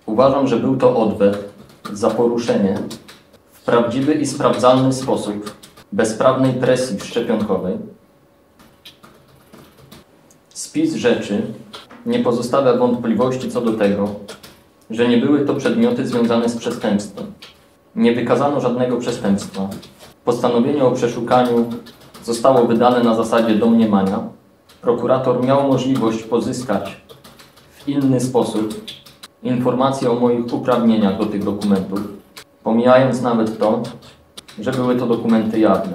Uważam, że był to odwet za poruszenie w prawdziwy i sprawdzalny sposób bezprawnej presji szczepionkowej. Spis rzeczy nie pozostawia wątpliwości co do tego, że nie były to przedmioty związane z przestępstwem. Nie wykazano żadnego przestępstwa. Postanowienie o przeszukaniu zostało wydane na zasadzie domniemania. Prokurator miał możliwość pozyskać w inny sposób informacje o moich uprawnieniach do tych dokumentów, pomijając nawet to, że były to dokumenty jawne.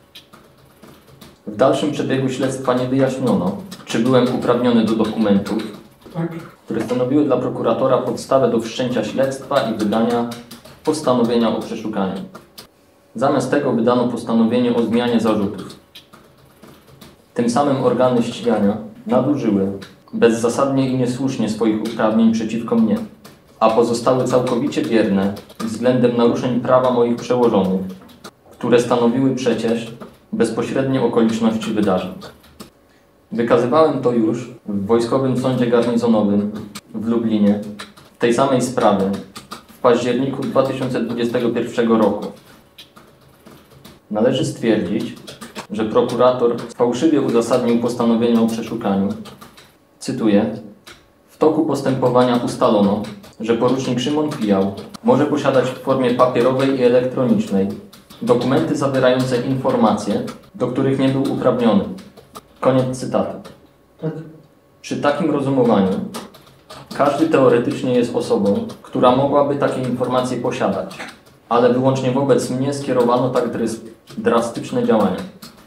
W dalszym przebiegu śledztwa nie wyjaśniono, czy byłem uprawniony do dokumentów, które stanowiły dla prokuratora podstawę do wszczęcia śledztwa i wydania postanowienia o przeszukaniu. Zamiast tego wydano postanowienie o zmianie zarzutów. Tym samym organy ścigania nadużyły bezzasadnie i niesłusznie swoich uprawnień przeciwko mnie, a pozostały całkowicie bierne względem naruszeń prawa moich przełożonych, które stanowiły przecież bezpośrednie okoliczności wydarzeń. Wykazywałem to już w Wojskowym Sądzie Garnizonowym w Lublinie w tej samej sprawie w październiku 2021 roku. Należy stwierdzić, że prokurator fałszywie uzasadnił postanowienie o przeszukaniu. Cytuję: w toku postępowania ustalono, że porucznik Szymon Pijał może posiadać w formie papierowej i elektronicznej dokumenty zawierające informacje, do których nie był uprawniony. Koniec cytatu. Przy takim rozumowaniu każdy teoretycznie jest osobą, która mogłaby takie informacje posiadać, ale wyłącznie wobec mnie skierowano tak drastyczne działania.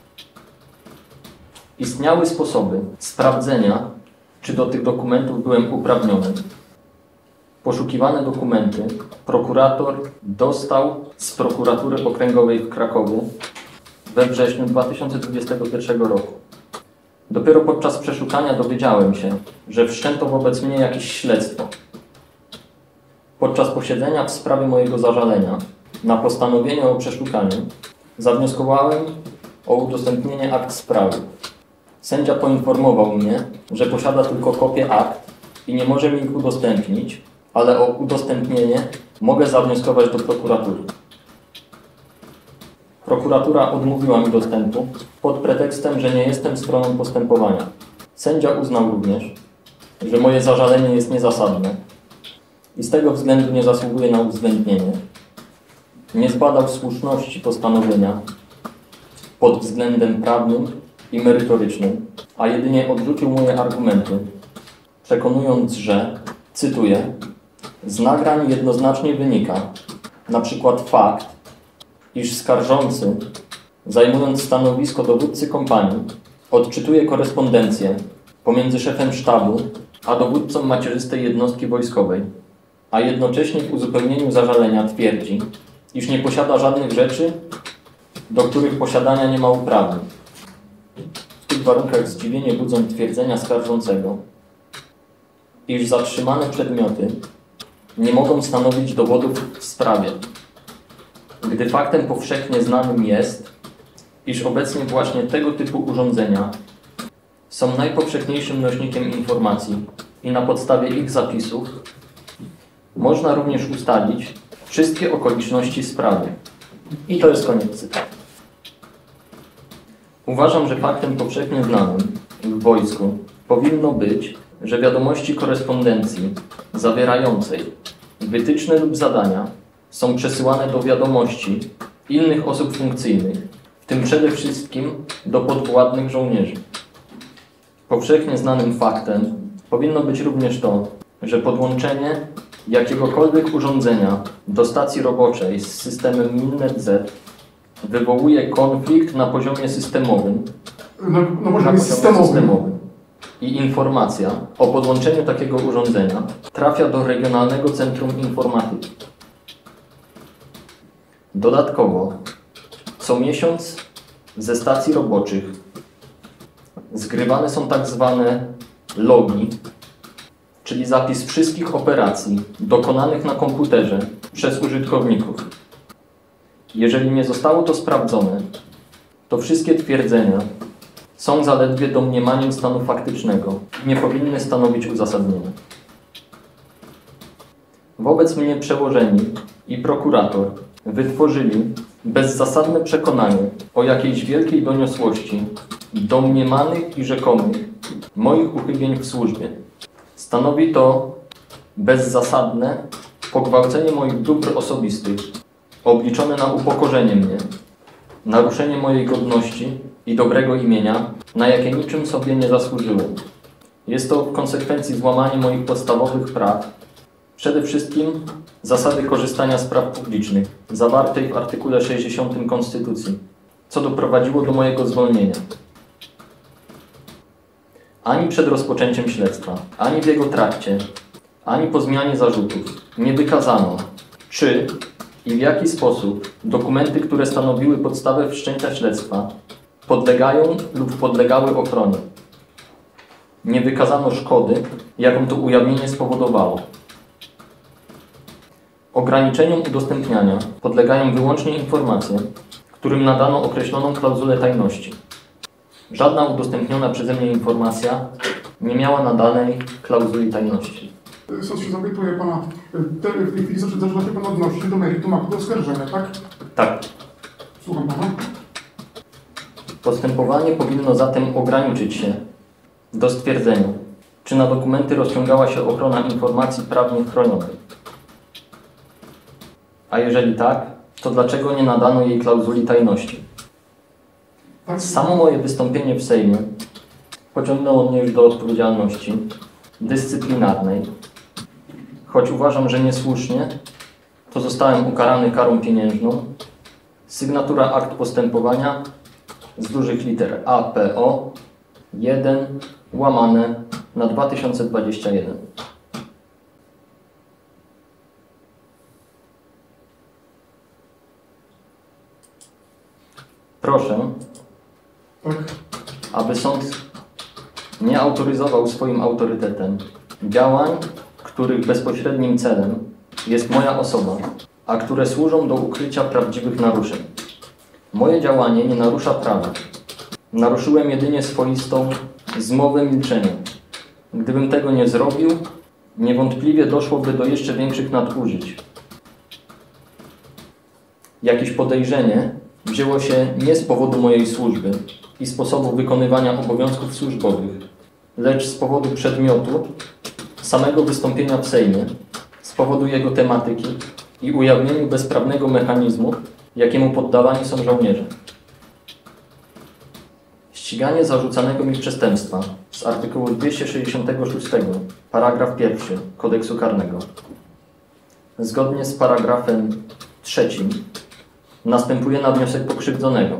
Istniały sposoby sprawdzenia, czy do tych dokumentów byłem uprawniony. Poszukiwane dokumenty prokurator dostał z Prokuratury Okręgowej w Krakowie we wrześniu 2021 roku. Dopiero podczas przeszukania dowiedziałem się, że wszczęto wobec mnie jakieś śledztwo. Podczas posiedzenia w sprawie mojego zażalenia na postanowienie o przeszukaniu zawnioskowałem o udostępnienie akt sprawy. Sędzia poinformował mnie, że posiada tylko kopię akt i nie może mi ich udostępnić, ale o udostępnienie mogę zawnioskować do prokuratury. Prokuratura odmówiła mi dostępu pod pretekstem, że nie jestem stroną postępowania. Sędzia uznał również, że moje zażalenie jest niezasadne i z tego względu nie zasługuje na uwzględnienie. Nie zbadał słuszności postanowienia pod względem prawnym i merytorycznym, a jedynie odrzucił moje argumenty, przekonując, że, cytuję, z nagrań jednoznacznie wynika, na przykład fakt, iż skarżący, zajmując stanowisko dowódcy kompanii, odczytuje korespondencję pomiędzy szefem sztabu a dowódcą macierzystej jednostki wojskowej, a jednocześnie w uzupełnieniu zażalenia twierdzi, iż nie posiada żadnych rzeczy, do których posiadania nie ma uprawnień. W tych warunkach zdziwienie budzą twierdzenia skarżącego, iż zatrzymane przedmioty nie mogą stanowić dowodów w sprawie, gdy faktem powszechnie znanym jest, iż obecnie właśnie tego typu urządzenia są najpowszechniejszym nośnikiem informacji i na podstawie ich zapisów można również ustalić wszystkie okoliczności sprawy. I to jest koniec cytatu. Uważam, że faktem powszechnie znanym w wojsku powinno być, że wiadomości korespondencji zawierającej wytyczne lub zadania są przesyłane do wiadomości innych osób funkcyjnych, w tym przede wszystkim do podwładnych żołnierzy. Powszechnie znanym faktem powinno być również to, że podłączenie jakiegokolwiek urządzenia do stacji roboczej z systemem Milnet-Z wywołuje konflikt na poziomie systemowym. Na poziomie systemowym. I informacja o podłączeniu takiego urządzenia trafia do Regionalnego Centrum Informatyki. Dodatkowo co miesiąc ze stacji roboczych zgrywane są tak zwane logi, czyli zapis wszystkich operacji dokonanych na komputerze przez użytkowników. Jeżeli nie zostało to sprawdzone, to wszystkie twierdzenia są zaledwie domniemaniem stanu faktycznego i nie powinny stanowić uzasadnienia. Wobec mnie przełożeni i prokurator wytworzyli bezzasadne przekonanie o jakiejś wielkiej doniosłości domniemanych i rzekomych moich uchybień w służbie. Stanowi to bezzasadne pogwałcenie moich dóbr osobistych, obliczone na upokorzenie mnie, naruszenie mojej godności i dobrego imienia, na jakie niczym sobie nie zasłużyłem. Jest to w konsekwencji złamanie moich podstawowych praw, przede wszystkim zasady korzystania z praw publicznych, zawartej w artykule 60 Konstytucji, co doprowadziło do mojego zwolnienia. Ani przed rozpoczęciem śledztwa, ani w jego trakcie, ani po zmianie zarzutów nie wykazano, czy i w jaki sposób dokumenty, które stanowiły podstawę wszczęcia śledztwa, podlegają lub podlegały ochronie. Nie wykazano szkody, jaką to ujawnienie spowodowało. Ograniczeniom udostępniania podlegają wyłącznie informacje, którym nadano określoną klauzulę tajności. Żadna udostępniona przeze mnie informacja nie miała nadanej klauzuli tajności. Sąd się zapytuje pana, w tej chwili zaczyna się pan odnosić do meritum aktu oskarżenia, tak? Tak. Słucham pana. Postępowanie powinno zatem ograniczyć się do stwierdzenia, czy na dokumenty rozciągała się ochrona informacji prawnie chronionej. A jeżeli tak, to dlaczego nie nadano jej klauzuli tajności? Tak. Samo moje wystąpienie w Sejmie pociągnęło mnie już do odpowiedzialności dyscyplinarnej. Choć uważam, że niesłusznie, to zostałem ukarany karą pieniężną. Sygnatura akt postępowania z dużych liter APO 1/2021. Proszę, Tak. aby sąd nie autoryzował swoim autorytetem działań, których bezpośrednim celem jest moja osoba, a które służą do ukrycia prawdziwych naruszeń. Moje działanie nie narusza prawa. Naruszyłem jedynie swoistą zmowę milczenia. Gdybym tego nie zrobił, niewątpliwie doszłoby do jeszcze większych nadużyć. Jakieś podejrzenie wzięło się nie z powodu mojej służby i sposobu wykonywania obowiązków służbowych, lecz z powodu przedmiotu samego wystąpienia w Sejmie, z powodu jego tematyki i ujawnieniu bezprawnego mechanizmu, jakiemu poddawani są żołnierze. Ściganie zarzucanego mi przestępstwa z artykułu 266, paragraf 1 Kodeksu Karnego, zgodnie z paragrafem 3, następuje na wniosek pokrzywdzonego.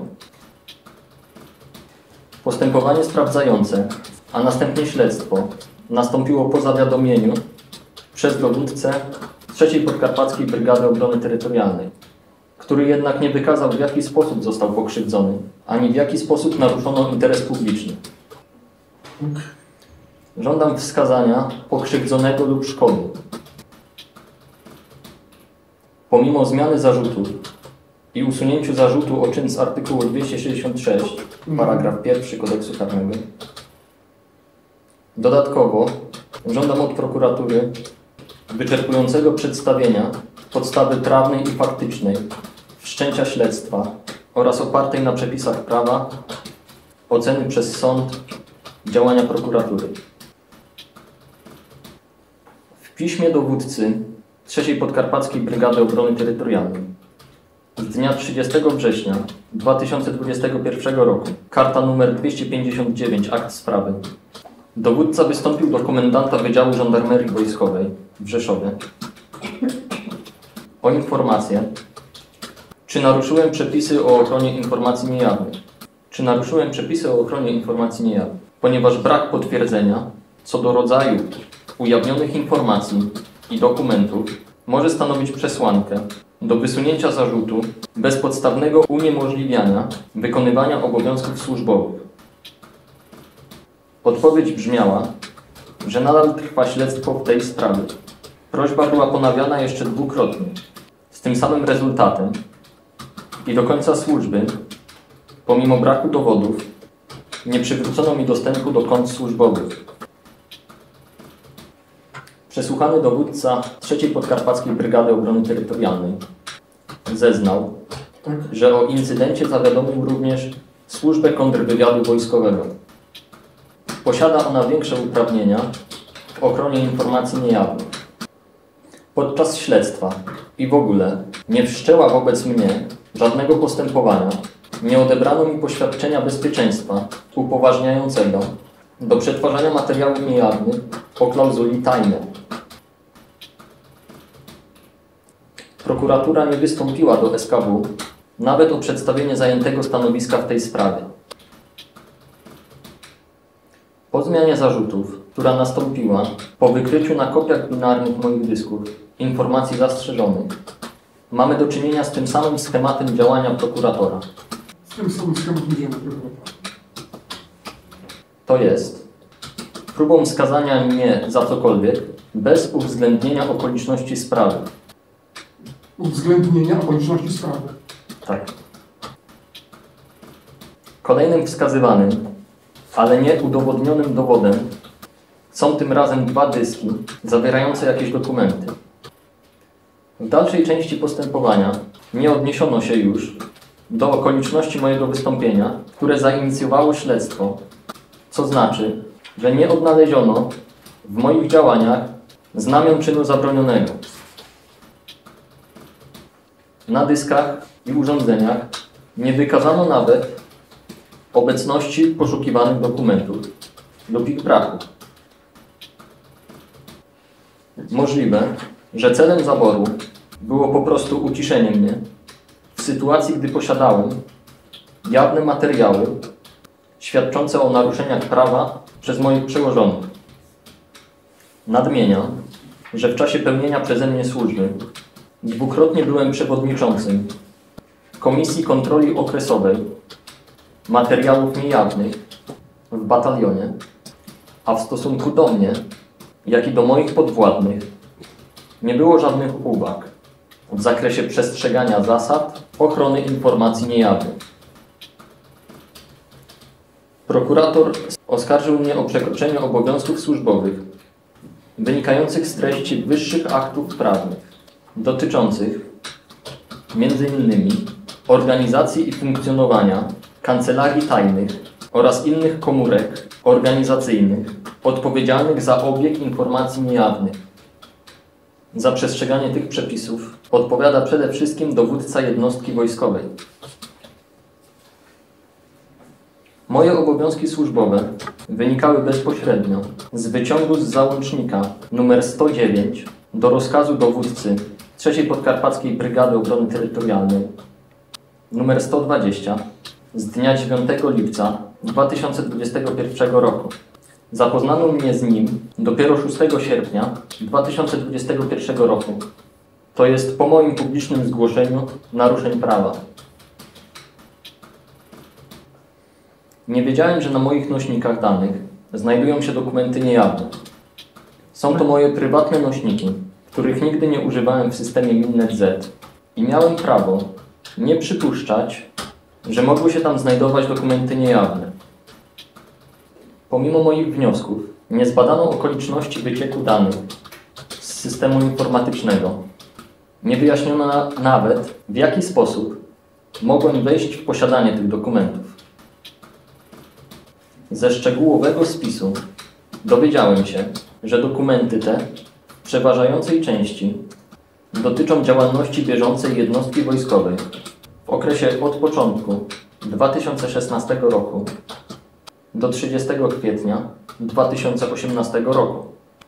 Postępowanie sprawdzające, a następnie śledztwo nastąpiło po zawiadomieniu przez dowódcę 3. Podkarpackiej Brygady Obrony Terytorialnej, który jednak nie wykazał, w jaki sposób został pokrzywdzony, ani w jaki sposób naruszono interes publiczny. Żądam wskazania pokrzywdzonego lub szkody. Pomimo zmiany zarzutów i usunięciu zarzutu o czyn z artykułu 266, paragraf 1 Kodeksu Karnego, dodatkowo żądam od prokuratury wyczerpującego przedstawienia podstawy prawnej i faktycznej wszczęcia śledztwa oraz opartej na przepisach prawa oceny przez sąd działania prokuratury. W piśmie dowódcy 3. Podkarpackiej Brygady Obrony Terytorialnej z dnia 30 września 2021 roku, karta numer 259, akt sprawy, dowódca wystąpił do komendanta Wydziału Żandarmerii Wojskowej w Rzeszowie o informację, czy naruszyłem przepisy o ochronie informacji niejawnych. Czy naruszyłem przepisy o ochronie informacji niejawnych, ponieważ brak potwierdzenia co do rodzaju ujawnionych informacji i dokumentów może stanowić przesłankę do wysunięcia zarzutu bezpodstawnego uniemożliwiania wykonywania obowiązków służbowych. Odpowiedź brzmiała, że nadal trwa śledztwo w tej sprawie. Prośba była ponawiana jeszcze dwukrotnie, z tym samym rezultatem i do końca służby, pomimo braku dowodów, nie przywrócono mi dostępu do kont służbowych. Przesłuchany dowódca III Podkarpackiej Brygady Obrony Terytorialnej zeznał, Tak. że o incydencie zawiadomił również Służbę Kontrwywiadu Wojskowego. Posiada ona większe uprawnienia w ochronie informacji niejawnych. Podczas śledztwa i w ogóle nie wszczęła wobec mnie żadnego postępowania, nie odebrano mi poświadczenia bezpieczeństwa upoważniającego do przetwarzania materiałów niejawnych o klauzuli tajne. Prokuratura nie wystąpiła do SKW nawet o przedstawienie zajętego stanowiska w tej sprawie. Po zmianie zarzutów, która nastąpiła po wykryciu na kopiach binarnych moich dysków informacji zastrzeżonych, mamy do czynienia z tym samym schematem działania prokuratora. Z tym samym schematem działania prokuratora. To jest próbą skazania mnie za cokolwiek bez uwzględnienia okoliczności sprawy. Uwzględnienia okoliczności sprawy. Tak. Kolejnym wskazywanym, ale nie udowodnionym dowodem są tym razem 2 dyski zawierające jakieś dokumenty. W dalszej części postępowania nie odniesiono się już do okoliczności mojego wystąpienia, które zainicjowało śledztwo, co znaczy, że nie odnaleziono w moich działaniach znamion czynu zabronionego. Na dyskach i urządzeniach nie wykazano nawet obecności poszukiwanych dokumentów lub ich braku. Możliwe, że celem zaboru było po prostu uciszenie mnie w sytuacji, gdy posiadałem jawne materiały świadczące o naruszeniach prawa przez moich przełożonych. Nadmieniam, że w czasie pełnienia przeze mnie służby dwukrotnie byłem przewodniczącym Komisji Kontroli Okresowej Materiałów Niejawnych w batalionie, a w stosunku do mnie, jak i do moich podwładnych, nie było żadnych uwag w zakresie przestrzegania zasad ochrony informacji niejawnych. Prokurator oskarżył mnie o przekroczenie obowiązków służbowych wynikających z treści wyższych aktów prawnych dotyczących m.in. organizacji i funkcjonowania kancelarii tajnych oraz innych komórek organizacyjnych odpowiedzialnych za obieg informacji niejawnych. Za przestrzeganie tych przepisów odpowiada przede wszystkim dowódca jednostki wojskowej. Moje obowiązki służbowe wynikały bezpośrednio z wyciągu z załącznika nr 109 do rozkazu dowódcy III Podkarpackiej Brygady Obrony Terytorialnej nr 120 z dnia 9 lipca 2021 roku. Zapoznano mnie z nim dopiero 6 sierpnia 2021 roku. To jest po moim publicznym zgłoszeniu naruszeń prawa. Nie wiedziałem, że na moich nośnikach danych znajdują się dokumenty niejawne. Są to moje prywatne nośniki, których nigdy nie używałem w systemie Minnet-Z i miałem prawo nie przypuszczać, że mogły się tam znajdować dokumenty niejawne. Pomimo moich wniosków, nie zbadano okoliczności wycieku danych z systemu informatycznego. Nie wyjaśniono nawet, w jaki sposób mogłem wejść w posiadanie tych dokumentów. Ze szczegółowego spisu dowiedziałem się, że dokumenty te w przeważającej części dotyczą działalności bieżącej jednostki wojskowej w okresie od początku 2016 roku do 30 kwietnia 2018 roku.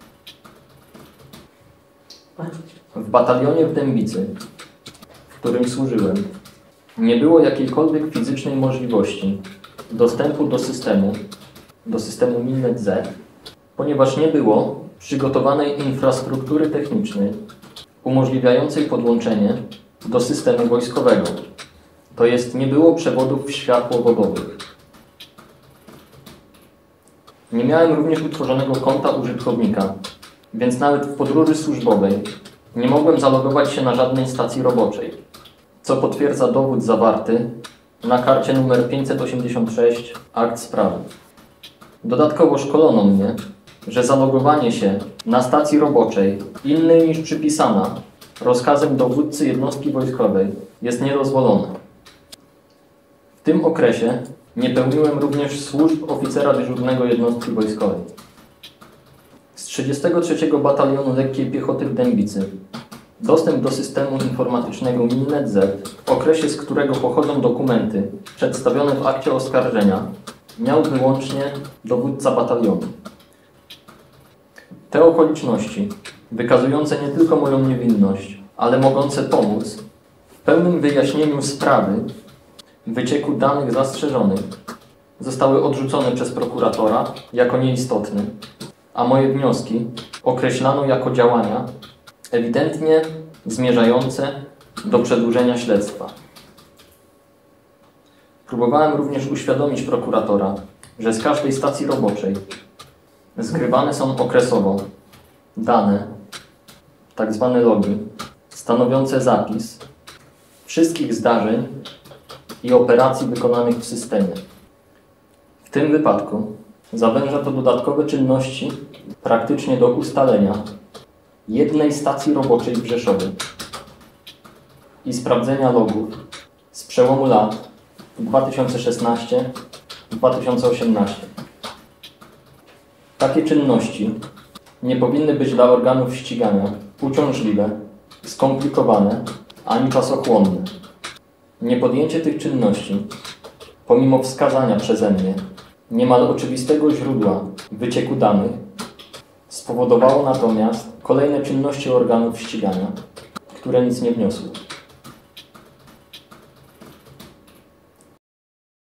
W batalionie w Dębicy, w którym służyłem, nie było jakiejkolwiek fizycznej możliwości dostępu do systemu Minnet-Z, ponieważ nie było przygotowanej infrastruktury technicznej umożliwiającej podłączenie do systemu wojskowego. To jest, nie było przewodów światłowodowych. Nie miałem również utworzonego konta użytkownika, więc nawet w podróży służbowej nie mogłem zalogować się na żadnej stacji roboczej, co potwierdza dowód zawarty na karcie numer 586 akt sprawy. Dodatkowo szkolono mnie, że zalogowanie się na stacji roboczej innej niż przypisana rozkazem dowódcy jednostki wojskowej jest niedozwolone. W tym okresie nie pełniłem również służb oficera dyżurnego jednostki wojskowej. Z 33 Batalionu Lekkiej Piechoty w Dębicy dostęp do systemu informatycznego Milnet Z, w okresie z którego pochodzą dokumenty przedstawione w akcie oskarżenia, miał wyłącznie dowódca batalionu. Te okoliczności, wykazujące nie tylko moją niewinność, ale mogące pomóc w pełnym wyjaśnieniu sprawy wycieku danych zastrzeżonych, zostały odrzucone przez prokuratora jako nieistotne, a moje wnioski określano jako działania ewidentnie zmierzające do przedłużenia śledztwa. Próbowałem również uświadomić prokuratora, że z każdej stacji roboczej zgrywane są okresowo dane, tak zwane logi, stanowiące zapis wszystkich zdarzeń i operacji wykonanych w systemie. W tym wypadku zawęża to dodatkowe czynności praktycznie do ustalenia jednej stacji roboczej w Rzeszowie i sprawdzenia logów z przełomu lat 2016-2018. Takie czynności nie powinny być dla organów ścigania uciążliwe, skomplikowane ani czasochłonne. Niepodjęcie tych czynności, pomimo wskazania przeze mnie niemal oczywistego źródła wycieku danych, spowodowało natomiast kolejne czynności organów ścigania, które nic nie wniosły.